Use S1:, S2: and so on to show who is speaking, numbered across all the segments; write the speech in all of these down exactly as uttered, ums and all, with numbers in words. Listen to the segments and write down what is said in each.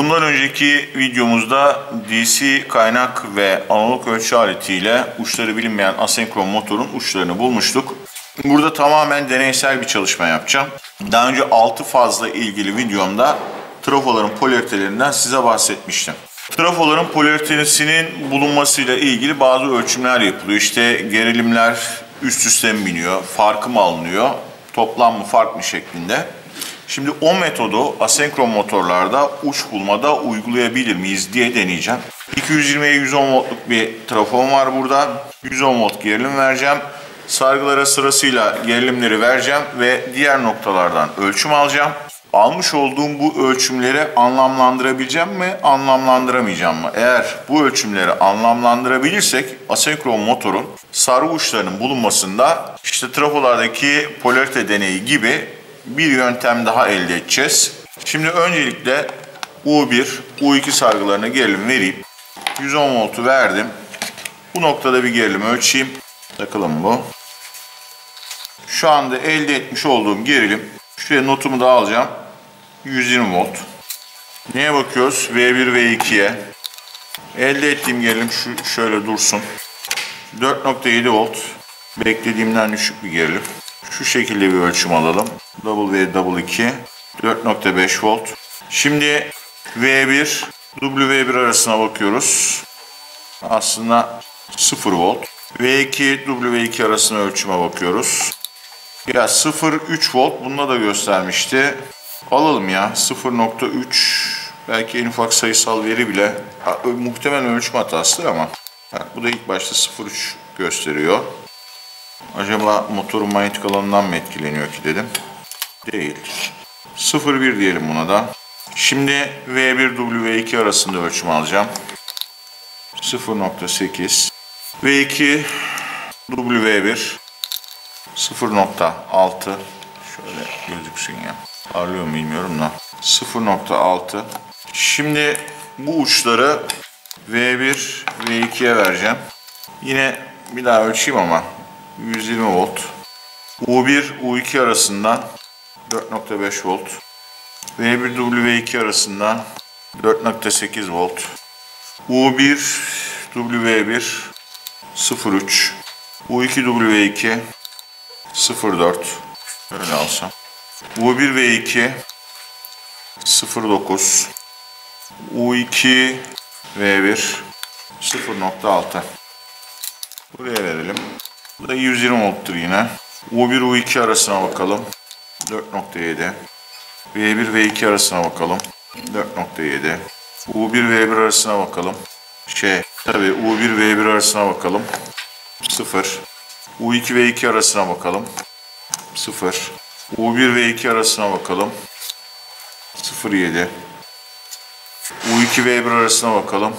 S1: Bundan önceki videomuzda D C kaynak ve analog ölçü aletiyle uçları bilinmeyen asenkron motorun uçlarını bulmuştuk. Burada tamamen deneysel bir çalışma yapacağım. Daha önce altı fazla ilgili videomda trafoların polaritelerinden size bahsetmiştim. Trafoların polaritesinin bulunmasıyla ilgili bazı ölçümler yapılıyor. İşte gerilimler üst üste mi biniyor, farkı mı alınıyor, toplam mı fark mı şeklinde. Şimdi o metodu asenkron motorlarda uç bulmada uygulayabilir miyiz diye deneyeceğim. iki yüz yirmiye yüz on voltluk bir trafom var burada. yüz on volt gerilim vereceğim. Sargılara sırasıyla gerilimleri vereceğim ve diğer noktalardan ölçüm alacağım. Almış olduğum bu ölçümleri anlamlandırabileceğim mi, anlamlandıramayacağım mı? Eğer bu ölçümleri anlamlandırabilirsek asenkron motorun sargı uçlarının bulunmasında işte trafolardaki polarite deneyi gibi bir yöntem daha elde edeceğiz. Şimdi öncelikle U bir, U iki sargılarına gerilim vereyim. yüz on voltu verdim. Bu noktada bir gerilim ölçeyim. Takalım bu. Şu anda elde etmiş olduğum gerilim, şuraya notumu da alacağım. yüz yirmi volt. Neye bakıyoruz? V bir, V iki'ye. Elde ettiğim gerilim şu şöyle dursun. dört nokta yedi volt. Beklediğimden düşük bir gerilim. Şu şekilde bir ölçüm alalım. W V, W iki. dört nokta beş volt. Şimdi V bir, W bir arasına bakıyoruz. Aslında sıfır volt. V iki, W iki arasına ölçüme bakıyoruz. Ya sıfır nokta üç volt. Bunda da göstermişti. Alalım ya. sıfır nokta üç. Belki en ufak sayısal veri bile. Ha, muhtemelen ölçüm hatasıdır ama. Ha, bu da ilk başta sıfır nokta üç gösteriyor. Acaba motorun manyetik alanından mı etkileniyor ki dedim. Değil. sıfır nokta bir diyelim buna da. Şimdi V bir, W iki arasında ölçüm alacağım. sıfır nokta sekiz. V iki, W bir. sıfır nokta altı. Şöyle gözüksün ya. Parlıyor mu bilmiyorum da. sıfır nokta altı. Şimdi bu uçları V bir, V iki'ye vereceğim. Yine bir daha ölçeyim ama. yüz yirmi volt. U bir, U iki arasından dört nokta beş volt. V bir, W iki arasından dört nokta sekiz volt. U bir, W bir sıfır nokta üç. U iki, W iki sıfır nokta dört. Böyle alsam. U bir, V iki sıfır nokta dokuz. U iki, V bir sıfır nokta altı. Buraya verelim. Bu da yüz yirmi volttur yine. U bir, U iki arasına bakalım. dört nokta yedi. V bir, V iki arasına bakalım. dört nokta yedi. U bir, V bir arasına bakalım. Şey, tabii U bir, V bir arasına bakalım. sıfır. U iki, V iki arasına bakalım. sıfır. U bir, V iki arasına bakalım. sıfır nokta yedi. U iki, V bir arasına bakalım.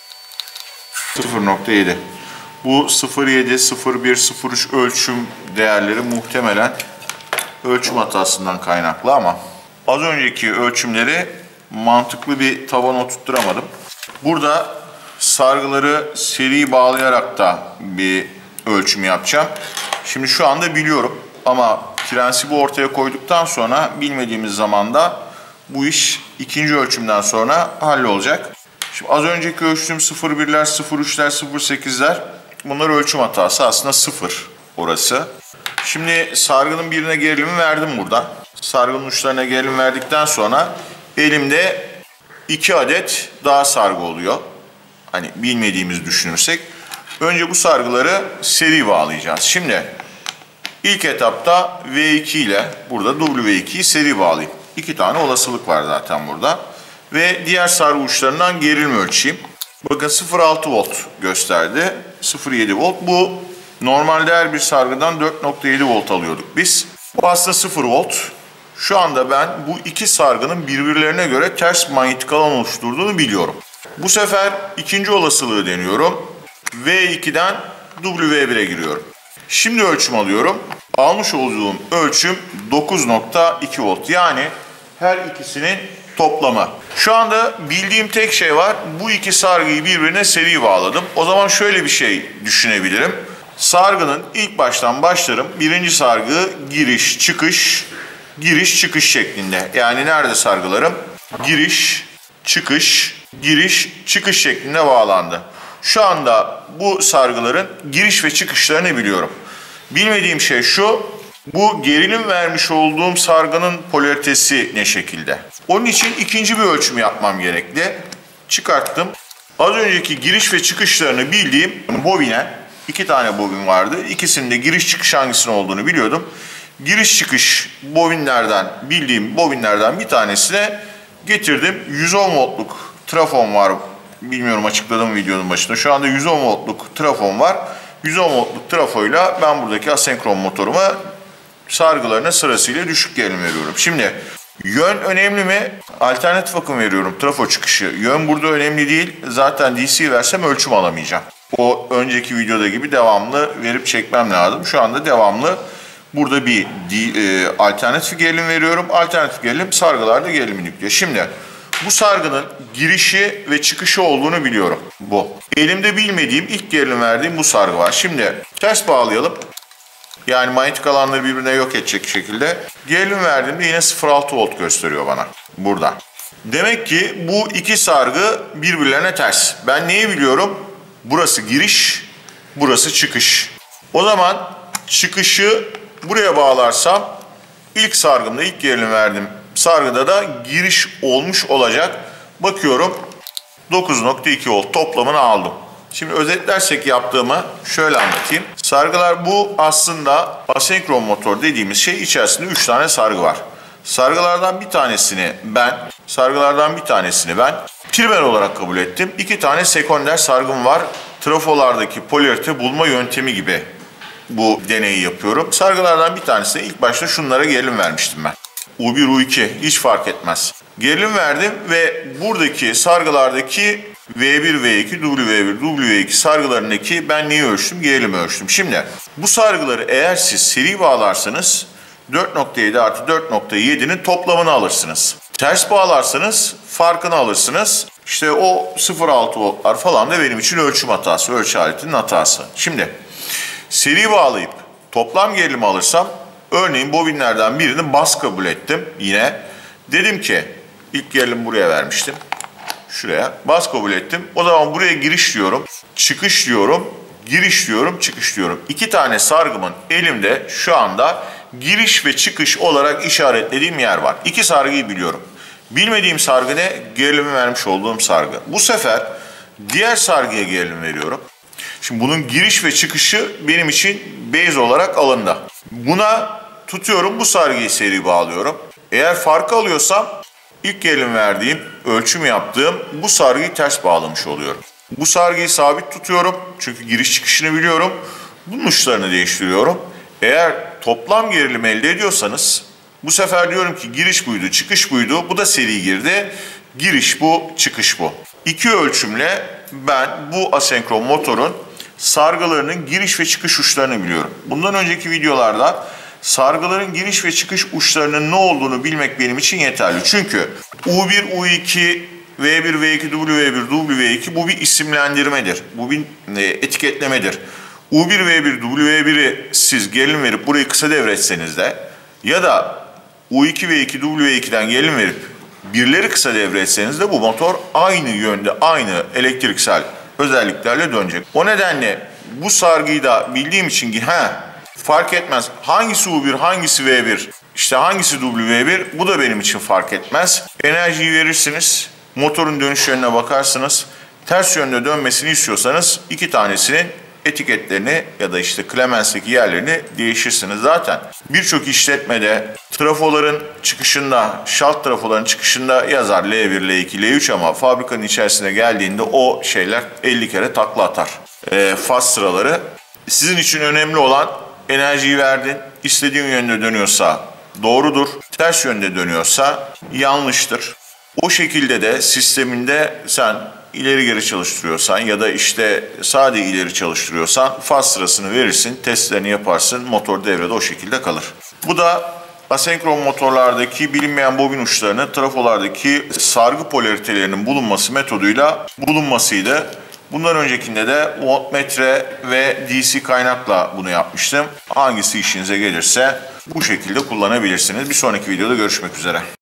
S1: sıfır nokta yedi. Bu sıfır nokta yedi, sıfır nokta bir, sıfır nokta üç ölçüm değerleri muhtemelen ölçüm hatasından kaynaklı ama az önceki ölçümleri mantıklı bir tavan oturtturamadım. Burada sargıları seri bağlayarak da bir ölçüm yapacağım. Şimdi şu anda biliyorum ama prensibi ortaya koyduktan sonra bilmediğimiz zamanda bu iş ikinci ölçümden sonra hallolacak. Şimdi az önceki ölçtüğüm sıfır nokta bir'ler, sıfır nokta üç'ler, sıfır nokta sekiz'ler bunlar ölçüm hatası. Aslında sıfır orası. Şimdi sargının birine gerilimi verdim burada. Sargının uçlarına gerilim verdikten sonra elimde iki adet daha sargı oluyor. Hani bilmediğimizi düşünürsek. Önce bu sargıları seri bağlayacağız. Şimdi ilk etapta V iki ile burada W iki'yi seri bağlayayım. İki tane olasılık var zaten burada. Ve diğer sargı uçlarından gerilim ölçeyim. Bakın sıfır nokta altı volt gösterdi. sıfır nokta yedi volt. Bu normalde her bir sargıdan dört nokta yedi volt alıyorduk biz. Bu aslında sıfır volt. Şu anda ben bu iki sargının birbirlerine göre ters manyetik alan oluşturduğunu biliyorum. Bu sefer ikinci olasılığı deniyorum. V iki'den W bir'e giriyorum. Şimdi ölçüm alıyorum. Almış olduğum ölçüm dokuz nokta iki volt. Yani her ikisinin toplamı. Şu anda bildiğim tek şey var. Bu iki sargıyı birbirine seri bağladım. O zaman şöyle bir şey düşünebilirim. Sargının ilk baştan başlarım. Birinci sargı giriş, çıkış, giriş, çıkış şeklinde. Yani nerede sargılarım? Giriş, çıkış, giriş, çıkış şeklinde bağlandı. Şu anda bu sargıların giriş ve çıkışlarını biliyorum. Bilmediğim şey şu, bu gerilim vermiş olduğum sargının polaritesi ne şekilde? Onun için ikinci bir ölçüm yapmam gerekli. Çıkarttım. Az önceki giriş ve çıkışlarını bildiğim bobine, iki tane bobin vardı. İkisinin de giriş çıkış hangisinin olduğunu biliyordum. Giriş çıkış bobinlerden, bildiğim bobinlerden bir tanesine getirdim. yüz on voltluk trafon var. Bilmiyorum açıkladım videonun başında. Şu anda yüz on voltluk trafon var. yüz on voltluk trafoyla ben buradaki asenkron motoruma sargılarına sırasıyla düşük gerilim veriyorum. Şimdi yön önemli mi? Alternatif akım veriyorum. Trafo çıkışı. Yön burada önemli değil. Zaten D C versem ölçüm alamayacağım. O önceki videoda gibi devamlı verip çekmem lazım. Şu anda devamlı burada bir e, alternatif gerilim veriyorum. Alternatif gerilim sargılarda gerilimi yüklüyor. Şimdi bu sargının girişi ve çıkışı olduğunu biliyorum. Bu. Elimde bilmediğim ilk gerilim verdiğim bu sargı var. Şimdi ters bağlayalım. Yani manyetik alanları birbirine yok edecek şekilde. Gerilim verdiğimde yine sıfır virgül altı volt gösteriyor bana. Burada. Demek ki bu iki sargı birbirlerine ters. Ben neyi biliyorum? Burası giriş, burası çıkış. O zaman çıkışı buraya bağlarsam ilk sargımda, ilk gerilim verdiğim sargıda da giriş olmuş olacak. Bakıyorum dokuz nokta iki volt toplamını aldım. Şimdi özetlersek yaptığımı şöyle anlatayım. Sargılar bu aslında asenkron motor dediğimiz şey içerisinde üç tane sargı var. Sargılardan bir tanesini ben, sargılardan bir tanesini ben primer olarak kabul ettim. İki tane sekonder sargım var. Trafolardaki polarite bulma yöntemi gibi bu deneyi yapıyorum. Sargılardan bir tanesine ilk başta şunlara gerilim vermiştim ben. U bir, U iki hiç fark etmez. Gerilim verdim ve buradaki sargılardaki V bir, V iki, W bir, W iki sargılarındaki ben neyi ölçtüm? Gerilimi ölçtüm. Şimdi bu sargıları eğer siz seri bağlarsanız dört nokta yedi artı dört nokta yedi'nin toplamını alırsınız. Ters bağlarsanız farkını alırsınız. İşte o sıfır virgül altı voltlar falan da benim için ölçüm hatası, ölçü aletinin hatası. Şimdi seri bağlayıp toplam gerilimi alırsam, örneğin bobinlerden birini bas kabul ettim yine. Dedim ki ilk gerilim buraya vermiştim. Şuraya bas kabul ettim. O zaman buraya giriş diyorum, çıkış diyorum, giriş diyorum, çıkış diyorum. İki tane sargımın elimde şu anda giriş ve çıkış olarak işaretlediğim yer var. İki sargıyı biliyorum. Bilmediğim sargı ne? Gerilimi vermiş olduğum sargı. Bu sefer diğer sargıya gerilim veriyorum. Şimdi bunun giriş ve çıkışı benim için base olarak alındı. Buna tutuyorum, bu sargıyı seri bağlıyorum. Eğer farkı alıyorsam ilk gerilim verdiğim, ölçüm yaptığım bu sargıyı ters bağlamış oluyorum. Bu sargıyı sabit tutuyorum çünkü giriş çıkışını biliyorum. Bunun uçlarını değiştiriyorum. Eğer toplam gerilim elde ediyorsanız bu sefer diyorum ki giriş buydu, çıkış buydu. Bu da seri girdi. Giriş bu, çıkış bu. İki ölçümle ben bu asenkron motorun sargılarının giriş ve çıkış uçlarını biliyorum. Bundan önceki videolarda sargıların giriş ve çıkış uçlarının ne olduğunu bilmek benim için yeterli. Çünkü U bir, U iki, V bir, V iki, W bir, W iki bu bir isimlendirmedir. Bu bir etiketlemedir. U bir, V bir, W bir'i siz gerilim verip burayı kısa devretseniz de ya da U iki, V iki, W iki'den gerilim verip birleri kısa devretseniz de bu motor aynı yönde, aynı elektriksel özelliklerle dönecek. O nedenle bu sargıyı da bildiğim için ki he, fark etmez hangisi U bir, hangisi V bir, işte hangisi W bir, bu da benim için fark etmez. Enerjiyi verirsiniz, motorun dönüş yönüne bakarsınız. Ters yönde dönmesini istiyorsanız iki tanesinin etiketlerini ya da işte Clemens'teki yerlerini değişirsiniz. Zaten birçok işletmede trafoların çıkışında, şalt trafoların çıkışında yazar L bir, L iki, L üç ama fabrikanın içerisine geldiğinde o şeyler elli kere takla atar. E, faz sıraları. Sizin için önemli olan enerjiyi verdin, istediğin yönde dönüyorsa doğrudur, ters yönde dönüyorsa yanlıştır. O şekilde de sisteminde sen ileri geri çalıştırıyorsan ya da işte sadece ileri çalıştırıyorsan faz sırasını verirsin, testlerini yaparsın, motor devrede o şekilde kalır. Bu da asenkron motorlardaki bilinmeyen bobin uçlarının trafolardaki sargı polaritelerinin bulunması metoduyla bulunmasıydı. Bundan öncekinde de voltmetre ve D C kaynakla bunu yapmıştım. Hangisi işinize gelirse bu şekilde kullanabilirsiniz. Bir sonraki videoda görüşmek üzere.